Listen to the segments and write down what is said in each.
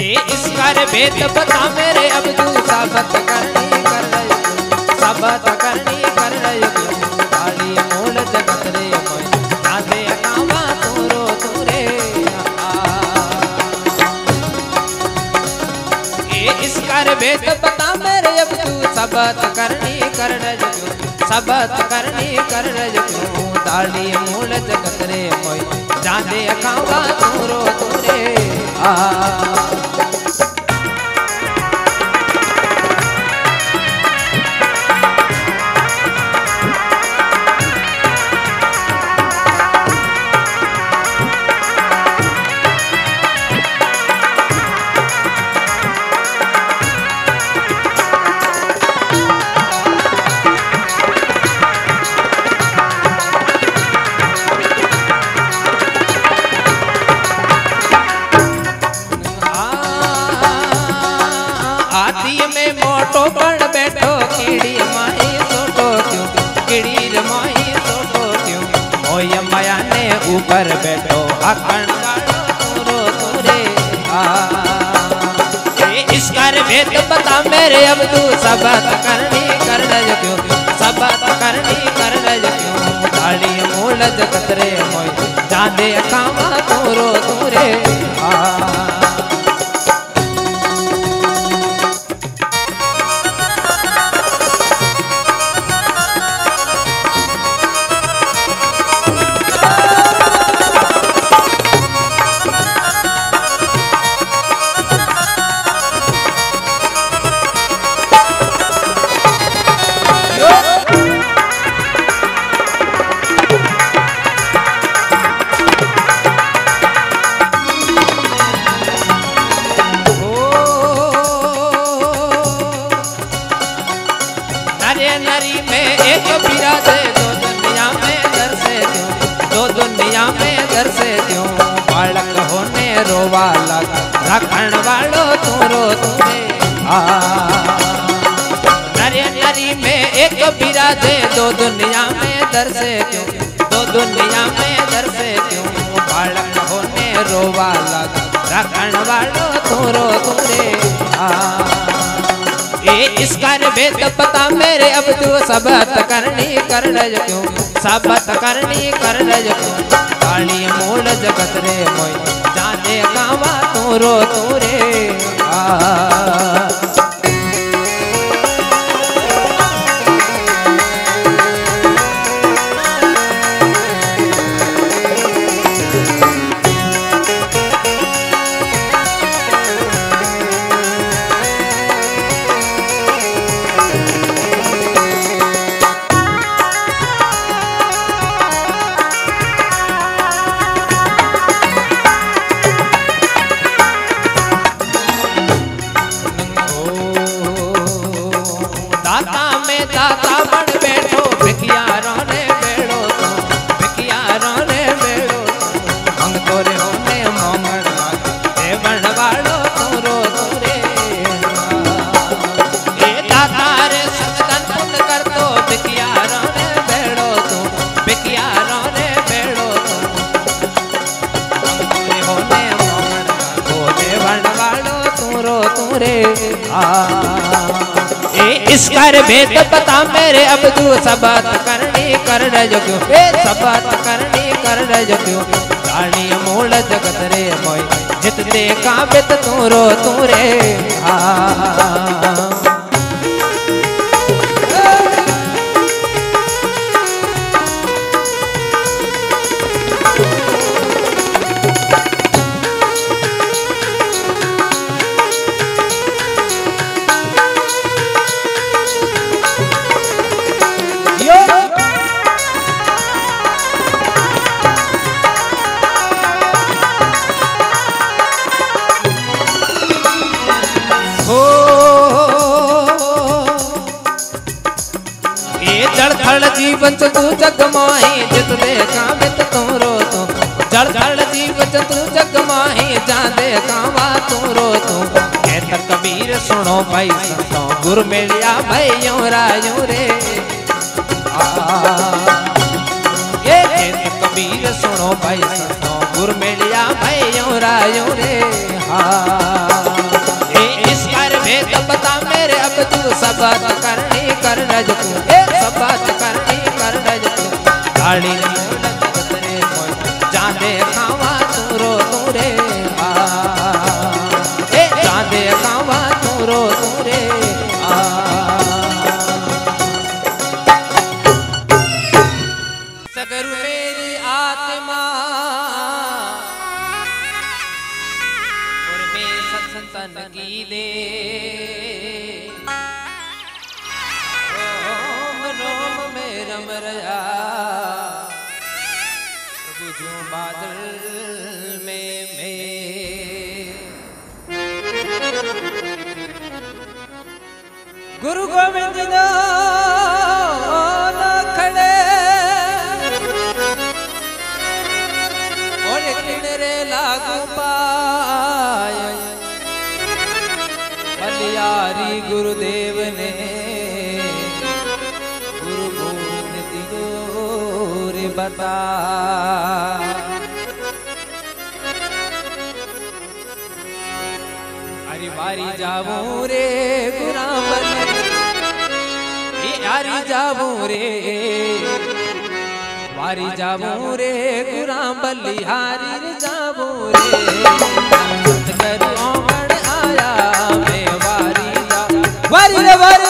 इसका भेद बता मेरे अब तू साबत करनी कर रहे साबत करनी कर रहे काली मूल जगत रे मोय जादे कावा तोरो तोरे इसका भेद बता मेरे अब तू साबत करनी कर रहे साबत करनी कर रहे काली मूल जगत रे मोय जादे कावा तोरो तोरे मोटो पण बैठो कीड़ी माही सोटो क्यों कीड़ी माही सोटो क्यों ओय माया ने ऊपर बैठो आखण तोरो तोरे इसका भेद बता मेरे अब तू सबत करनी कर रहे क्यों सबत करनी कर रहे क्यों काली मूल जगत रे मोय जादे कावा तोरो तोरे नरी में एक बिराजे दो दुनिया में दर से क्यों दो दुनिया में दर से क्यों बालक होने रोवा लगा रखण वालो तोरो तोरे नरी नरी में एक बिराजे दो दुनिया में दर से क्यों दो दुनिया में दर से क्यों बालक होने रोवा लगा रखण वालो तोरो तोरे इसका भेद पता मेरे अब तू सबत करनी कर रहे क्यों सबत करनी कर रहे क्यों काली मूल जगत रे मोय जाने कावा तोरो तोरे दाता में दाता बन बैठो भिखियारों ने बेड़ो तो भिखियारों ने बेड़ो मंग तोरे होने मोंगण देवण वालो तोरो तोरे ए दाता रे सदन पुन कर तो भिखियारों ने बेड़ो तो भिखियारों ने बेड़ो तो मंग तोरे होने मोंगण को देवण वालो तोरो तोरे इसका भेद पता मेरे अब तू सबत करनी कर रहे क्यों सबत करनी कर रहे क्यों काली मूल जगत रे मोय जित दे काबित तोरो तोरे जड़ थड़ जीवन तू जग माही जित दे कामित तोरो तो जड़ थड़ जीवन तू जग माही जादे कावा तोरो तो कहत कबीर सुनो भाई संतो गुरु मिलिया भाइयों रायों रे ये कहत कबीर सुनो भाई संतो गुरु मिलिया भाइयों रायों रे सबत करनी कर रज तू सबत करनी कर रज तू गाड़ी जादे खावा तू रो तू रे जादे खावा तू रो तू रे सगरु मेरी आत्मा और मैं सत्संतन की दे रोम रोम में रम रया बुझूं बादल में गुरु गोविंद ना खड़े और किनरे लागू पाय बलियारी गुरुदेव ने गुरु गोविंद दियो रे बता अरे वारी जाऊं रे गुराम यारी जाऊं रे वारी जाऊं रे गुराम बलिहारी रे जाऊं रे सतगुरु ओमण आया मैं वारी जा वारी रे वारी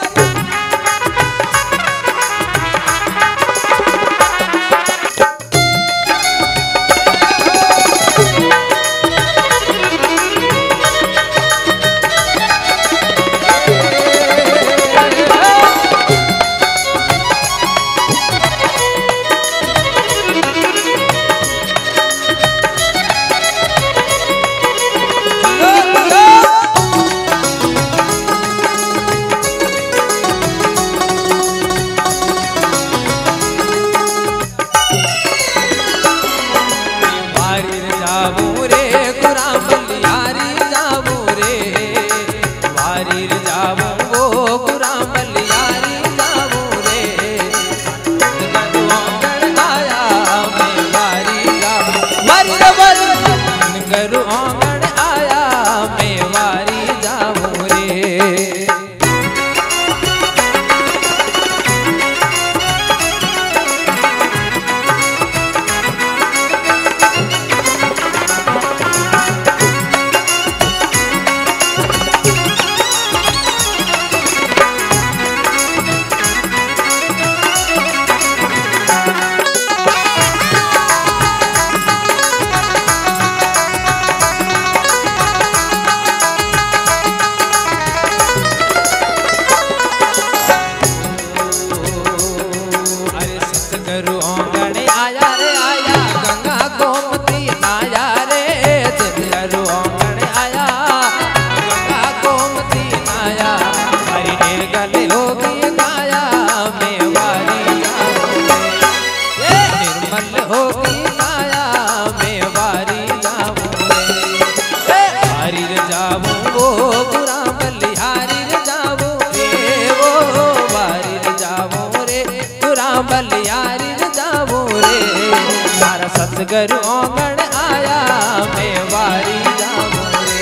सतगुरु ओमण आया मैं वारी जाऊं रे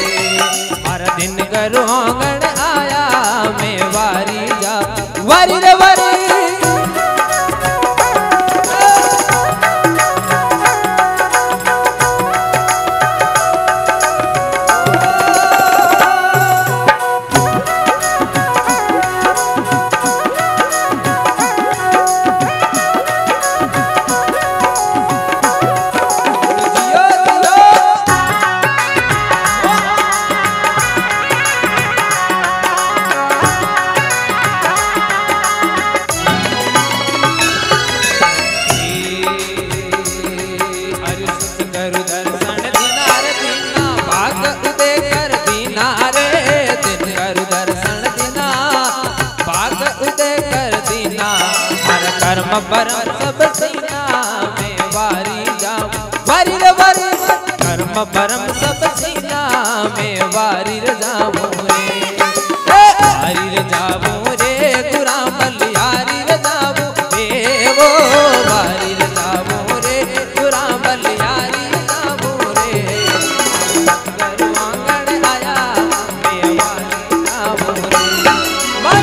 हर दिन गुरु ओमण आया मैं वारी जा वारी रे वारी परम सब सीना में वारी जाऊं वारी रे वारी कर्म परम सब सीना में वारी रे जाऊं रे वारी रे जाऊं रे गुराम बलिहारी रे जाऊं रे वो वारी रे जाऊं रे गुराम बलिहारी रे जाऊं रे गुरु आंगन आया मैं वारी जाऊं रे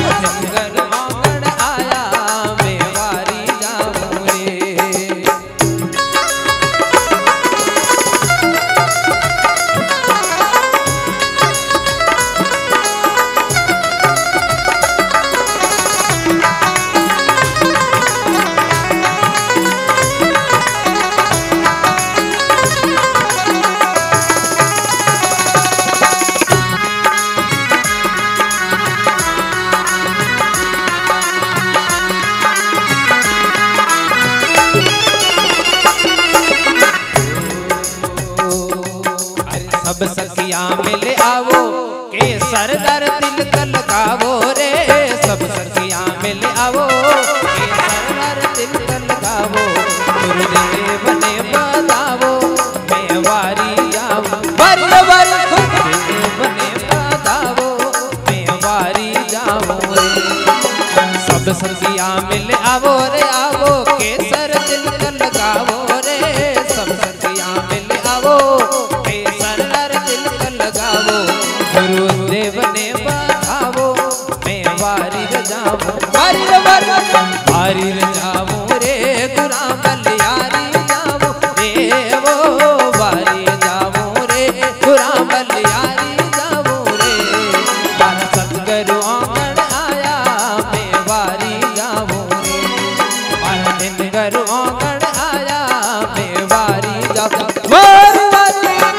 सब सखिया मिले आवो के सरदार तिलक लगावो रे। सब सखिया मिले आवो के सरदार तिलक लगावो। गुरुदेव ने बतावो मैं वारी जाऊं बरबर। गुरुदेव ने बतावो मैं वारी जाऊं रे। सब सखिया मिले आवो रे आवो के सर तिलक लगावो रे। सब सखिया मिले आवो के सरदार तिलक लगावो। गुरुदेव ने बतावो मैं वारी जाऊं वारी वारी जाऊं रे। गुरा बलियारी जाऊं रे वो वारी जाऊं रे। गुरा बलियारी जाऊं रे। मारा सतगुरु आंगन आया मैं वारी जाऊं रे। मारा दिन गुरु आंगन आया मैं वारी जाऊं वारी वारी।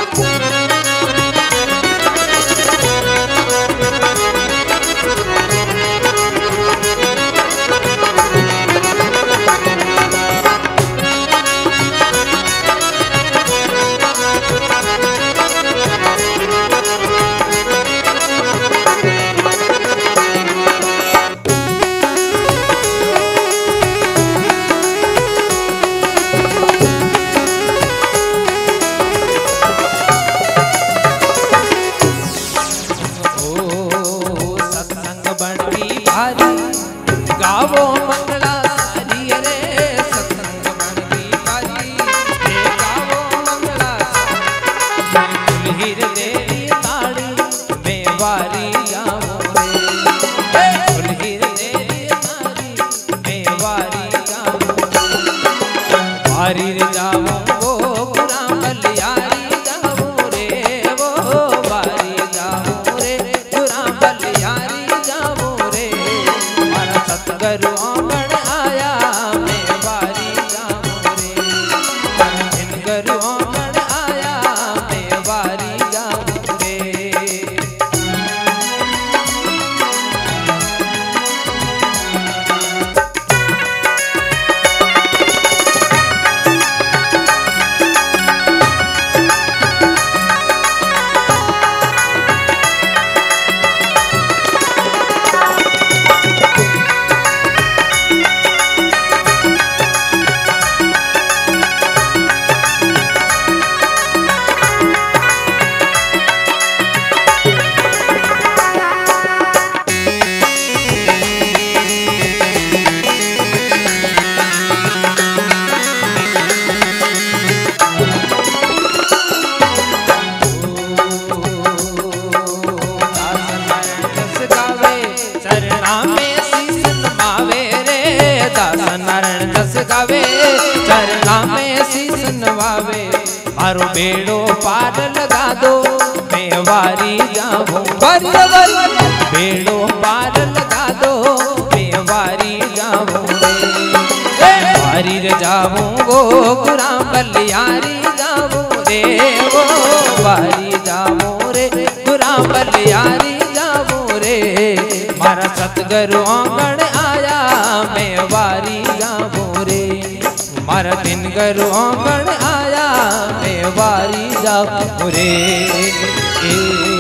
गावो मंगला सारी रे। सत्संग मन की बारी रे गावो मंगला सारी। दुल्हीर देरी ताड़ी मैं वारी जाऊं रे। दुल्हीर देरी ताड़ी मैं वारी जाऊं। वारी रे जाऊं वो गुरा बलियारी जाऊं रे। वो वारी जाऊं रे। गुरा बलियारी जाऊं रे। सतगुरु आंगन आया मैं वारी जाऊं रे। गुरु आंगन आया मैं वारी जाऊं रे। नारायण जस गावे चरना में शीस नवावे। मारो बेड़ो पार लगा दो मैं वारी जाऊं बरबर। बेड़ो पार लगा दो मैं वारी जाऊं रे। वारी रे जाऊं वो गुरा बलियारी जाऊं रे। वो वारी जाऊं रे। गुरा बलियारी जाऊं रे। मारा सतगुरु आंगन आया मैं वारी जाऊं रे। मारा दिन गुरु आंगन आया मैं वारी जाऊं रे।